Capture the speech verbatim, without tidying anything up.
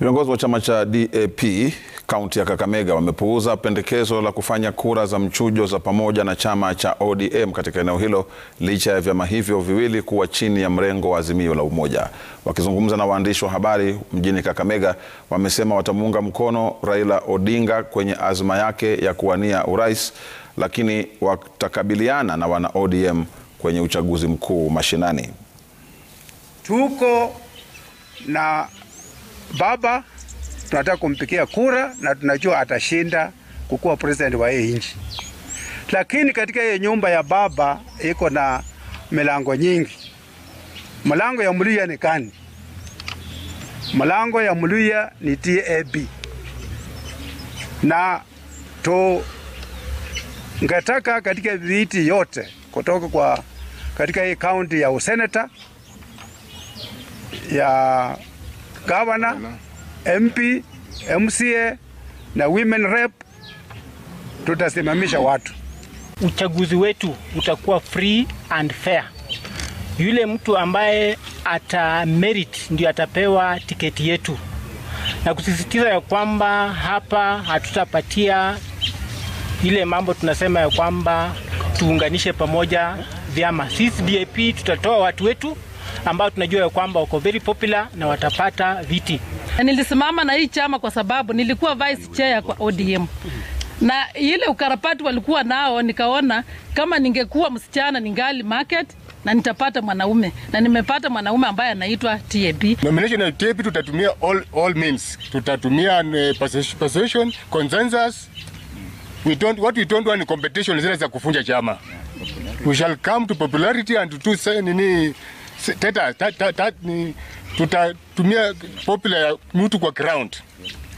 Viongozi wa chama cha D A P kaunti ya Kakamega wamepuuza pendekezo la kufanya kura za mchujo za pamoja na chama cha O D M katika eneo hilo licha ya vyama hivyo viwili kuwa chini ya mrengo wa Azimio la Umoja. Wakizungumza na waandishi wa habari mjini Kakamega, wamesema watamuunga mkono Raila Odinga kwenye azma yake ya kuwania urais, lakini watakabiliana na wana O D M kwenye uchaguzi mkuu mashinani. Tuko na baba, tunataka kumpigia kura na tunajua atashinda kukuwa president wa hii nchi. Lakini katika hii nyumba ya baba iko na milango nyingi. Mlango ya Mluya ni kani? Mlango ya Mluya ni D A P. Na to ngataka katika viti yote kutoka kwa katika hii county ya useneta, ya governor, M P, M C A na women rep, tutasimamisha watu. Uchaguzi wetu utakuwa free and fair. Yule mtu ambaye ata merit ndio atapewa tiketi yetu, na kusisitiza ya kwamba hapa hatutapatia ile mambo tunasema ya kwamba tuunganishe pamoja vyama. Sisi D A P tutatoa watu wetu ambao tunajua ya kwamba wako very popular na watapata viti. Nilisimama na hii chama kwa sababu nilikuwa vice chair kwa O D M. Na ile ukarapati walikuwa nao, nikaona kama ningekuwa msichana ningali market na nitapata mwanaume, na nimepata mwanaume ambaye anaitwa T A P. Nomination ya T A P tutatumia all all means. Tutatumia uh, persuasion, consensus. We don't what we don't want competition zile za kufunja chama. We shall come to popularity and to say nini teta tata tata, tutatumia popular mtu kwa ground.